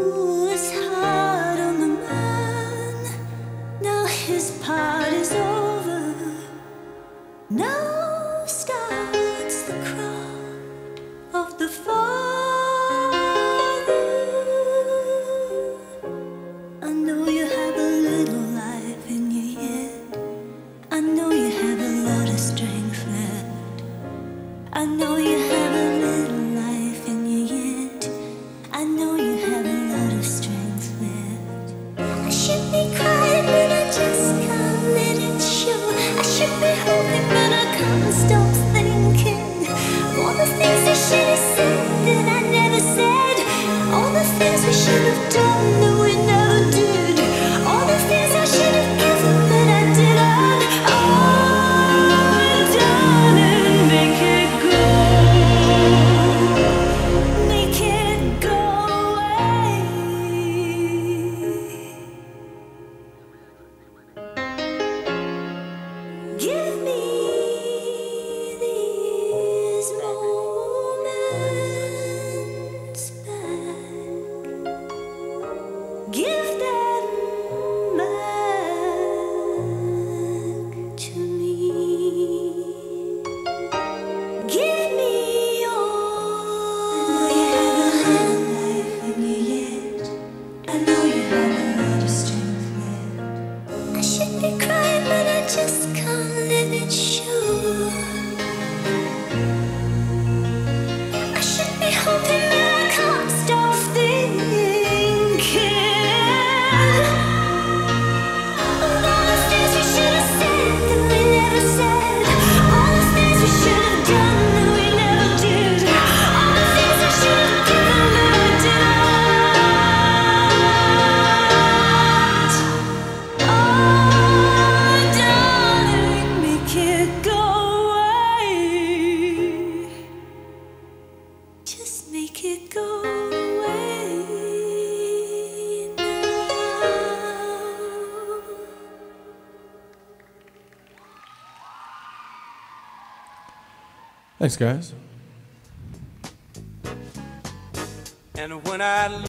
Ooh, it's hard on the man. Now his part is over. Now starts the cry of the father. I know you have a little life in you yet. I know you have a lot of strength left. I know you have a little life in you yet. I know you have a lot of strength left. I should be crying, but I just can't let it show. I should be hoping, but I can't stop thinking. All the things I should have said that I never said. All the things we should have done that we never did. All the things I should have given that I didn't. Oh, darling, make it go. Make it go away. Give me these moments back. Give them back to me. Give me your. I know you have a life in you yet. I know you have a lot of strength left. I should be crying, but I just can't let it show. I should be hoping, but I can't stop thinking of all the things we should have said that we never said. All the things we should have done that we never did. All the things I should have given that I didn't. Oh, darling, make it go away. Just make it go away now. Thanks, guys. And when I